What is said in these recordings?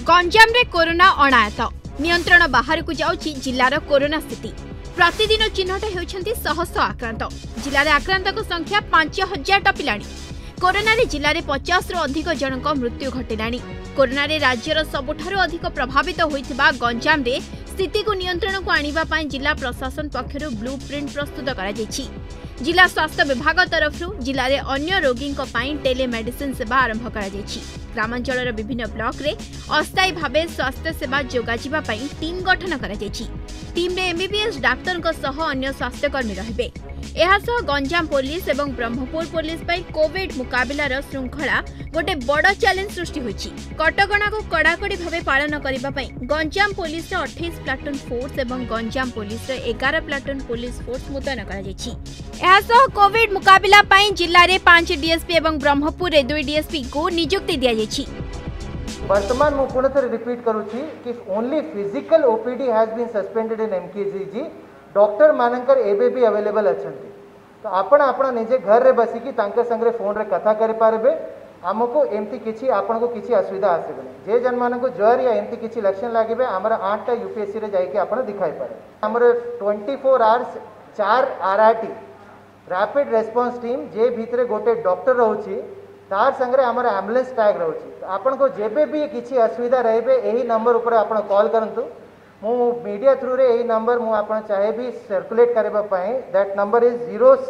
गंजाम रे कोरोना अणायत नियंत्रण बाहर को जाउछि जिल्लार कोरोना स्थिति। प्रतिदिन चिन्हट होउछन्ति शह शह आक्रांत। जिल्ला रे आक्रांतक संख्या 5000 टपिलाणी। कोरोना रे जिल्ला रे 50 रु अधिक जनक मृत्यु घटिलाणी। कोरोना रे राज्यर सबुठारु अधिक प्रभावित होइथिबा गंजाम रे स्थिति को नियंत्रण को आनिबा पई जिला प्रशासन पक्षरु ब्लू प्रिंट प्रस्तुत करा जायछि। जिला स्वास्थ्य विभाग तरफ जिले में अन्य रोगी टेलीमेडिसिन सेवा आरंभ करा जायछि। ग्रामांचल विभिन्न ब्लॉक रे अस्थायी भाव स्वास्थ्य सेवा जोगाजिबा पई टीम गठन करा जायछि। टीम रे एमबीबीएस डाक्तर सह अन्य स्वास्थ्यकर्मी रहिबे। एहासह गंजाम पुलिस एवं ब्रह्मपुर पुलिस पई कोविड मुकाबिलार श्रृंखला गोटे बड़ चैलेंज सृष्टि होइछि। कटकणा को कड़ाकड़ी भाव पालन करबा पई गंजाम पुलिस 28 प्लाटून फोर्स एवं Ganjam police 11 platoon police force मुतयन करा जायछि। एहासह कोविड मुकाबिला पई जिल्ला रे 5 डीएसपी एवं ब्रह्मपुर रे 2 डीएसपी को नियुक्ति दिया जायछि। वर्तमान मु पुनः रिपीट करूछि कि only physical OPD has been suspended in MKGG. Doctor मानकर एबे भी अवेलेबल अछंती, तो आपण आपण निजे घर रे बसी कि तांके संगे फोन रे कथा करि पारबे। हमको एमती किछि आपण को किछि असुविधा आसेबे। जे जन मान को ज्वर या एमती किछि लक्षण लागिबे हमरा 8टा यूपीएससी रे जाई के आपण दिखाई पारे। हमर 24 hours 4 RRT rapid response team जे भीतरे गोटे डॉक्टर रहउछि तार संगे हमर एम्बुलेंस टैग रहउछि। आपण को जेबे भी किछि असुविधा रहबे एही नंबर ऊपर आपण कॉल करंतु। मु मीडिया थ्रू रे यही नंबर मु आपण चाहे भी सर्कुलेट करबा पाए। दैट नंबर इज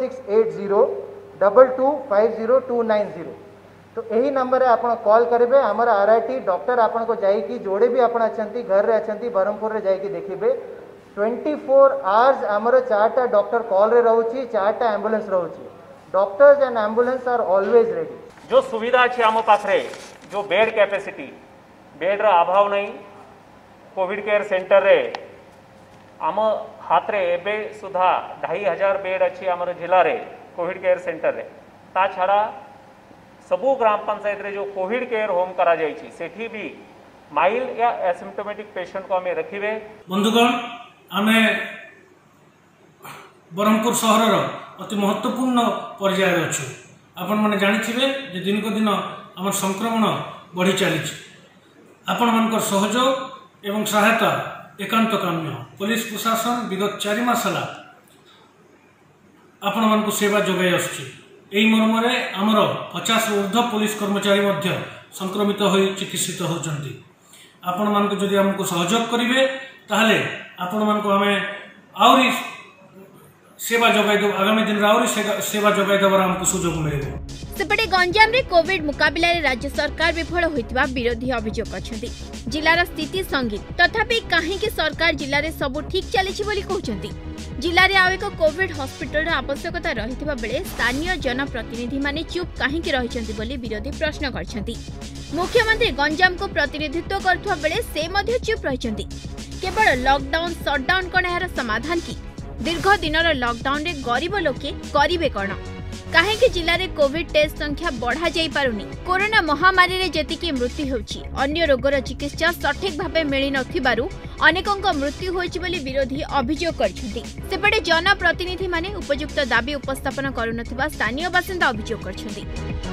0680225029 तो यही नंबर रे आपण कॉल करबे। हमर आरआरटी डॉक्टर आपण को जाई कि जोड़े भी आपण अछंती घर रे अछंती ब्रह्मपुर रे जाई कि देखिबे। 24 आवर्स हमर 4टा डॉक्टर कॉल रे रहउछि, 4टा एम्बुलेंस रहउछि। Doctors and ambulance are always ready. जो सुविधा अछि हम पाखरे जो बेड कैपेसिटी बेड रा अभाव नहीं। कोविड केयर सेंटर रे आम हाथ रे एबे सुधा 2500 बेड अच्छी आम जिले रे कोविड केयर सेंटर रे। ता छड़ा सबू ग्राम पंचायत रे जो कोविड केयर होम करा जायछि सेठी भी माइल्ड या एसिम्प्टोमेटिक पेशेंट को हमें रखिबे। बंधुगण आमे ब्रह्मपुर सहर अति महत्वपूर्ण पर्यायर अच्छु। आपण माने जानिथिबे जे दिन को दिन आम संक्रमण बढ़ी चली। आपण मानकर सहयोग एवं सहायता एकांत काम्य। पुलिस प्रशासन विगत 4 मास है आपण मान सेवा जोगाई आसुछि। एही मर्मरे आमर 50 ऊर्ध्व पुलिस कर्मचारी मध्य संक्रमित होई चिकित्सित होचंती। आपण मान जदि हमको सहयोग करिवे ताहले आपण मान हमें आउरी सेवा जोगाई दो। आगामी दिन रे आउरी सेवा जोगाई देबार हमको सुयोग मिलेबो। सेपटे गंजाम रे कोविड मुकाबिला रे राज्य सरकार विफल होइतिबा विरोधी अभियोग करछन्ती। जिल्लार स्थिति संगीन तथापि काहे कि सरकार जिल्ला रे सब ठीक चलिछि बोली कहउछन्ती। जिल्ला रे आवेक कोविड हॉस्पिटल रे आवश्यकता रहितिबा बेले स्थानीय जनप्रतिनिधि माने चुप काहे कि रहिछन्ती बोली विरोधी प्रश्न करछन्ती। मुख्यमंत्री गंजाम को प्रतिनिधित्व करथुवा बेले से मध्ये चुप रहिछन्ती। केवल लॉकडाउन शटडाउन कोन एहार समाधान की? दीर्घ दिनर लॉकडाउन रे गरीब लोके करिवे कोन? काहे कि जिल्ला रे कोविड टेस्ट संख्या बढ़ा जाई पारुनी। कोरोना महामारी रे जेतिकी मृत्यु होउची अन्य रोगर चिकित्सा सठिक भाबे मिली नथिबारु अनेकंक मृत्यु होइची बोली विरोधी अभियोग करछन्ती। सेपटे जनप्रतिनिधि माने उपयुक्त दाबी उपस्थापन करुनथिबा स्थानीय बासिंदा अभियोग करछन्ती।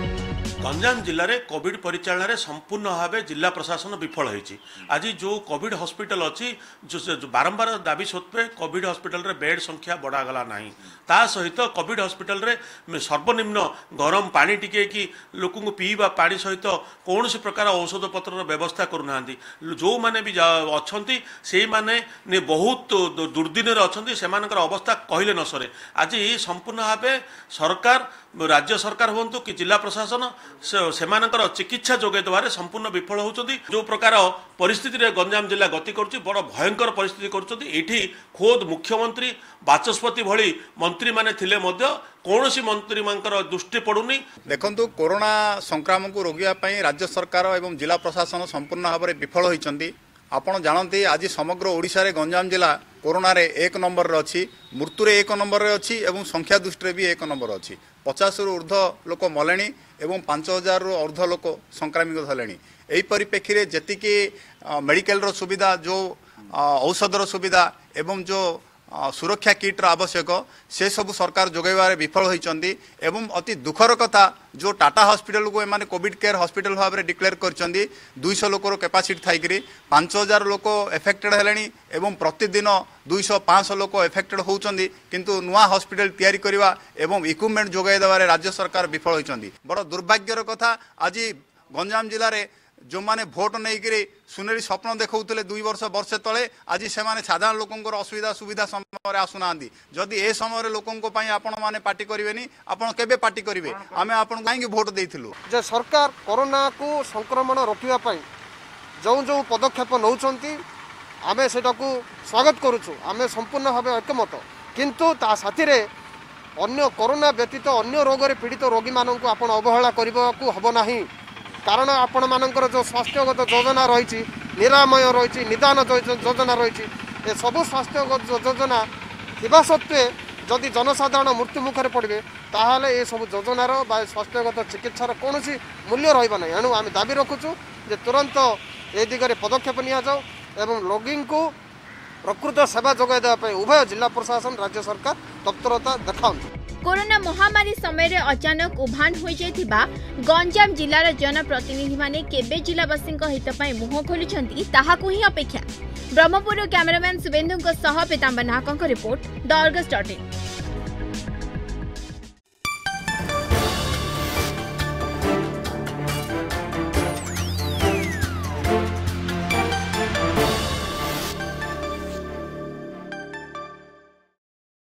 गंजाम जिले में कोविड परिचालन संपूर्ण भाव जिला प्रशासन विफल होती। आज जो कोविड हॉस्पिटल अच्छी जो बारंबार दाबी सत्वे कोविड हॉस्पिटल रे बेड संख्या बढ़ागला ना। ता सहित कोविड हॉस्पिटल रे सर्वनिम्न गरम पानी टिके कि लोक पीवा पानी सहित कौन प्रकार औषध पत्र व्यवस्था करूना। जो मैंने भी अच्छा से माने बहुत दुर्दिन अच्छा से अवस्था कहले न सरे। आज संपूर्ण भाव सरकार राज्य सरकार हूँ कि जिला प्रशासन सेमानकर चिकित्सा जोगाई देवारे संपूर्ण विफल होती। जो प्रकार परिस्थिति रे गंजाम जिला गति करुच्ची बड़ भयंकर परिस्थिति करुच्ची। एठी खोद मुख्यमंत्री बाचस्पति भली मंत्री माने थिले मध्य कौनसी मंत्री मानकर दृष्टि पड़ुनी। देखंतु कोरोना संक्रामक रोकिया पई राज्य सरकार एवं जिला प्रशासन संपूर्ण भाव में विफल होइचंती। आपण जानते आज समग्र ओडिशा रे गंजाम जिला कोरोना रे 1 नंबर रे अछि, मृत्यु रे 1 नंबर रे अछि एवं संख्या दृष्टि रे भी 1 नंबर अछि। 50 रु ऊर्ध्व लोक मलेनी एवं 5000 रु ऊर्ध्व लोक संक्रामित हेलेनी। एही परिप्रेक्षी रे जेतिकी मेडिकल रो सुविधा जो औषधर सुविधा एवं जो सुरक्षा किट्र आवश्यक से सब सरकार जोगाइबार विफल होइचंदी एवं अति दुखर कथा जो टाटा हॉस्पिटल को एमाने कोविड केयर हॉस्पिटल भाव में डिक्लेयर करचंदी 200 लोकर कैपेसिटी थाइकरी 5000 लोक एफेक्टेड हेलेनी एवं प्रतिदिन 200-500 लोक एफेक्टेड होउचंदी किंतु नुआ हॉस्पिटल तैयारी करवा एवं इक्विपमेंट जोगाई देवारे राज्य सरकार विफल होइचंदी। बड़ दुर्भाग्यर कथा आज गंजाम जिले में जो माने भोट नहीं करी सुनेरी स्वप्न देखौतले 2 वर्ष तले आज से माने साधारण लोकंकर असुविधा सुविधा समय आसुना जदि ए समय लोकंको पई आपण माने पार्टी करिवेनी आपण केबे पार्टी करिवे आमे आपण काहे भोट देइथिलु जे सरकार कोरोना को संक्रमण रोकिबा पई जो जो पदक्षेप नौचंती आमे सेटा को स्वागत करूछु आमे संपूर्ण भाबे एकमत किंतु ता साथी रे अन्य कोरोना व्यतीत अन्य रोग रे पीड़ित रोगी माननकु आपण अवहेला करबा को हबो नाही कारण आपण मानकर जो स्वास्थ्यगत योजना रही निरामय रही निदान योजना रही ए सबू स्वास्थ्यगत योजना थिबा सत्वे जदि जनसाधारण मृत्यु मुखर पड़े ताहले ए सब योजनार बा स्वास्थ्यगत चिकित्सार कौन मूल्य रहिबा नै। एणु आम दाबी रखुचु जे तुरंत ए दिगरे पदक्षेप निया जाऊ एवं रोगी को प्रकृत सेवा जोगाई देबा उभय जिला प्रशासन राज्य सरकार तत्परता देखाउं। कोरोना महामारी समय अचानक उभान हो जाइथिबा गंजाम जिलार जनप्रतिनिधि माने केबे जिलावासी हित पई मुह खोलिछंती ताहाकु ही अपेक्षा। ब्रह्मपुर कैमरामैन शुभेन्दु सह पीताम्बर नाहकଙ୍କ रिपोर्ट द अर्गस.in।